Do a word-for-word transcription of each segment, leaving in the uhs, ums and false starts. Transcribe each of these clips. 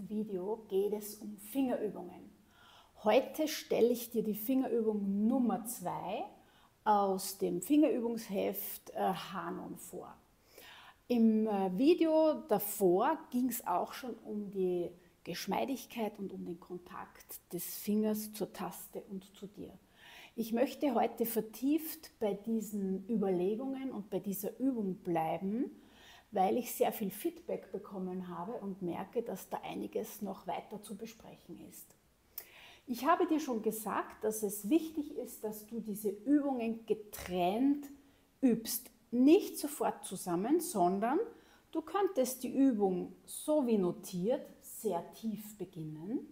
heutigen Video geht es um Fingerübungen. Heute stelle ich dir die Fingerübung Nummer zwei aus dem Fingerübungsheft äh, Hanon vor. Im äh, Video davor ging es auch schon um die Geschmeidigkeit und um den Kontakt des Fingers zur Taste und zu dir. Ich möchte heute vertieft bei diesen Überlegungen und bei dieser Übung bleiben, weil ich sehr viel Feedback bekommen habe und merke, dass da einiges noch weiter zu besprechen ist. Ich habe dir schon gesagt, dass es wichtig ist, dass du diese Übungen getrennt übst. Nicht sofort zusammen, sondern du könntest die Übung so wie notiert sehr tief beginnen.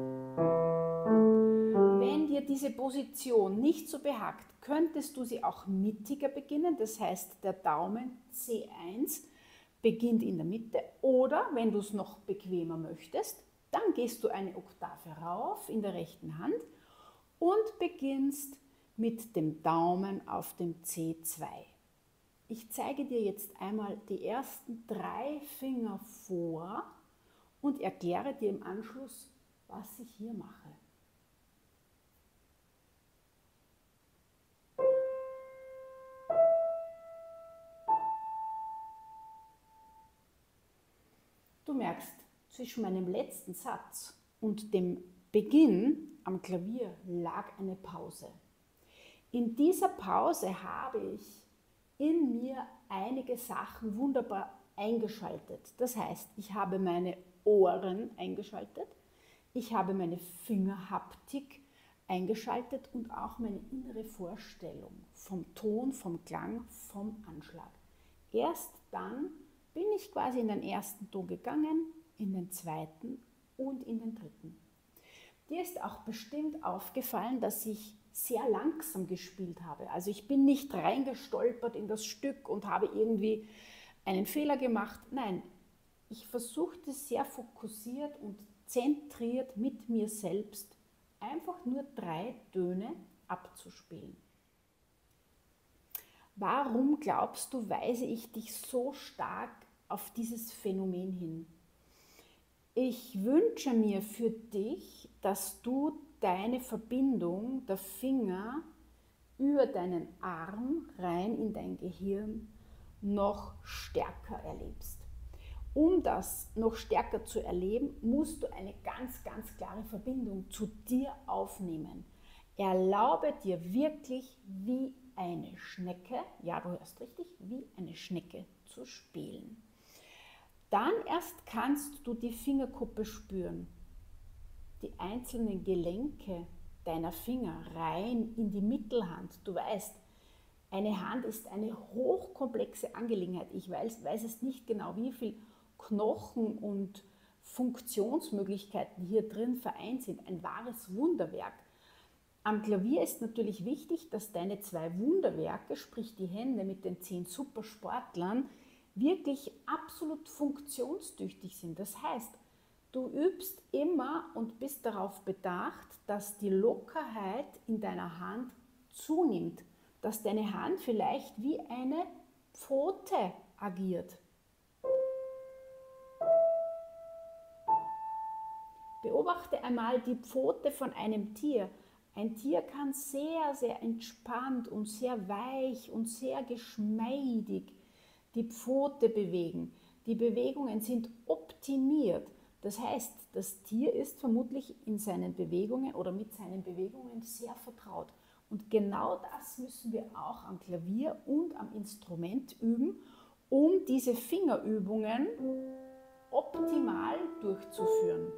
Wenn dir diese Position nicht so behagt, könntest du sie auch mittiger beginnen. Das heißt, der Daumen C eins beginnt in der Mitte, oder wenn du es noch bequemer möchtest, dann gehst du eine Oktave rauf in der rechten Hand und beginnst mit dem Daumen auf dem C zwei. Ich zeige dir jetzt einmal die ersten drei Finger vor und erkläre dir im Anschluss, was ich hier mache. Du merkst, zwischen meinem letzten Satz und dem Beginn am Klavier lag eine Pause. In dieser Pause habe ich in mir einige Sachen wunderbar eingeschaltet. Das heißt, ich habe meine Ohren eingeschaltet, ich habe meine Fingerhaptik eingeschaltet und auch meine innere Vorstellung vom Ton, vom Klang, vom Anschlag. Erst dann bin ich quasi in den ersten Ton gegangen, in den zweiten und in den dritten. Dir ist auch bestimmt aufgefallen, dass ich sehr langsam gespielt habe. Also ich bin nicht reingestolpert in das Stück und habe irgendwie einen Fehler gemacht. Nein, ich versuchte sehr fokussiert und zentriert mit mir selbst einfach nur drei Töne abzuspielen. Warum glaubst du, weise ich dich so stark auf dieses Phänomen hin? Ich wünsche mir für dich, dass du deine Verbindung der Finger über deinen Arm rein in dein Gehirn noch stärker erlebst. Um das noch stärker zu erleben, musst du eine ganz, ganz klare Verbindung zu dir aufnehmen. Erlaube dir wirklich wie eine Schnecke, ja, du hörst richtig, wie eine Schnecke zu spielen. Dann erst kannst du die Fingerkuppe spüren, die einzelnen Gelenke deiner Finger rein in die Mittelhand. Du weißt, eine Hand ist eine hochkomplexe Angelegenheit. Ich weiß, weiß es nicht genau, wie viel Knochen und Funktionsmöglichkeiten hier drin vereint sind. Ein wahres Wunderwerk. Am Klavier ist natürlich wichtig, dass deine zwei Wunderwerke, sprich die Hände mit den zehn Supersportlern, wirklich absolut funktionstüchtig sind. Das heißt, du übst immer und bist darauf bedacht, dass die Lockerheit in deiner Hand zunimmt, dass deine Hand vielleicht wie eine Pfote agiert. Beobachte einmal die Pfote von einem Tier. Ein Tier kann sehr, sehr entspannt und sehr weich und sehr geschmeidig die Pfote bewegen. Die Bewegungen sind optimiert. Das heißt, das Tier ist vermutlich in seinen Bewegungen oder mit seinen Bewegungen sehr vertraut. Und genau das müssen wir auch am Klavier und am Instrument üben, um diese Fingerübungen optimal durchzuführen.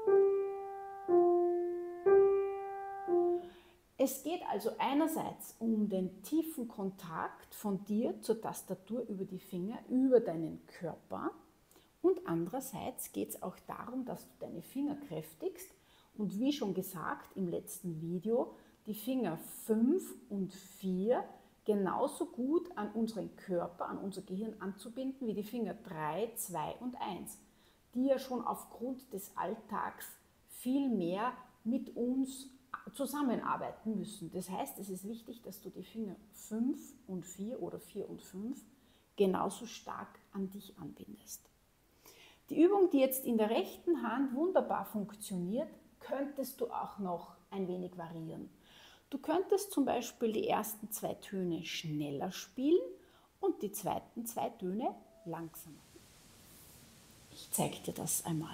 Es geht also einerseits um den tiefen Kontakt von dir zur Tastatur über die Finger, über deinen Körper, und andererseits geht es auch darum, dass du deine Finger kräftigst und wie schon gesagt im letzten Video, die Finger fünf und vier genauso gut an unseren Körper, an unser Gehirn anzubinden wie die Finger drei, zwei und eins, die ja schon aufgrund des Alltags viel mehr mit uns zusammenarbeiten müssen. Das heißt, es ist wichtig, dass du die Finger fünf und vier oder vier und fünf genauso stark an dich anbindest. Die Übung, die jetzt in der rechten Hand wunderbar funktioniert, könntest du auch noch ein wenig variieren. Du könntest zum Beispiel die ersten zwei Töne schneller spielen und die zweiten zwei Töne langsamer. Ich zeige dir das einmal.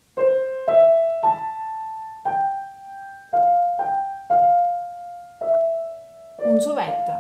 Und so weiter.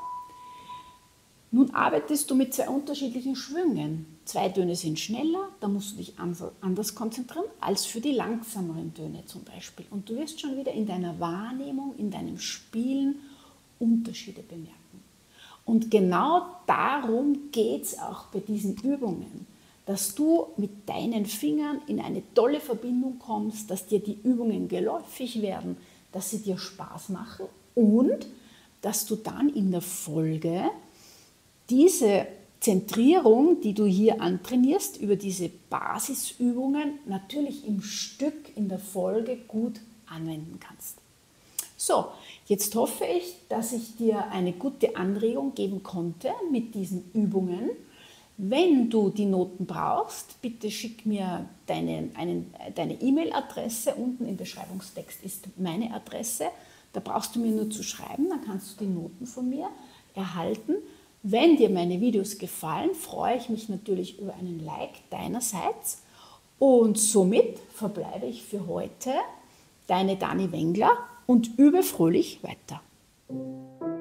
Nun arbeitest du mit zwei unterschiedlichen Schwüngen. Zwei Töne sind schneller, da musst du dich anders konzentrieren als für die langsameren Töne zum Beispiel. Und du wirst schon wieder in deiner Wahrnehmung, in deinem Spielen Unterschiede bemerken. Und genau darum geht es auch bei diesen Übungen, dass du mit deinen Fingern in eine tolle Verbindung kommst, dass dir die Übungen geläufig werden, dass sie dir Spaß machen und dass du dann in der Folge diese Zentrierung, die du hier antrainierst, über diese Basisübungen natürlich im Stück in der Folge gut anwenden kannst. So, jetzt hoffe ich, dass ich dir eine gute Anregung geben konnte mit diesen Übungen. Wenn du die Noten brauchst, bitte schick mir deine einen, deine E-Mail-Adresse. Unten im Beschreibungstext ist meine Adresse. Da brauchst du mir nur zu schreiben, dann kannst du die Noten von mir erhalten. Wenn dir meine Videos gefallen, freue ich mich natürlich über einen Like deinerseits. Und somit verbleibe ich für heute, deine Dani Wengler, und übe fröhlich weiter.